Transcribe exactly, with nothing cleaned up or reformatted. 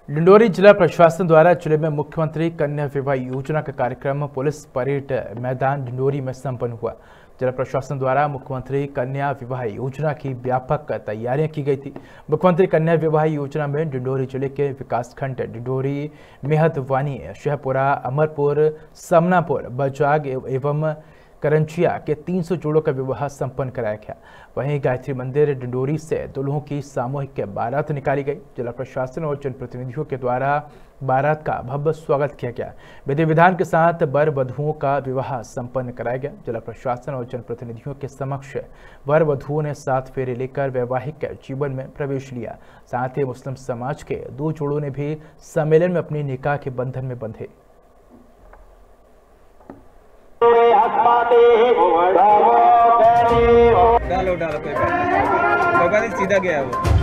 डिंडोरी जिला प्रशासन द्वारा जिले में मुख्यमंत्री कन्या विवाह योजना का कार्यक्रम पुलिस परेड मैदान डिंडोरी में संपन्न हुआ। जिला प्रशासन द्वारा मुख्यमंत्री कन्या विवाह योजना की व्यापक तैयारियां की गई थी। मुख्यमंत्री कन्या विवाह योजना में डिंडोरी जिले के विकासखंड डिंडोरी, मेहतवानी, शहपुरा, अमरपुर, समनापुर, बजाग एवं करंचिया के तीन सौ जोड़ों का विवाह संपन्न कराया गया। वहीं गायत्री मंदिर डिंडोरी से दुल्हों की सामूहिक बारात निकाली गई। जिला प्रशासन और जनप्रतिनिधियों के द्वारा बारात का भव्य स्वागत किया गया। विधि विधान के साथ वर वधुओं का विवाह संपन्न कराया गया। जिला प्रशासन और जनप्रतिनिधियों के समक्ष वर वधुओं ने सात फेरे लेकर वैवाहिक जीवन में प्रवेश लिया। साथ ही मुस्लिम समाज के दो जोड़ों ने भी सम्मेलन में अपनी निकाह के बंधन में बंधे। डालो डालो कोई बात नहीं, सीधा गया वो।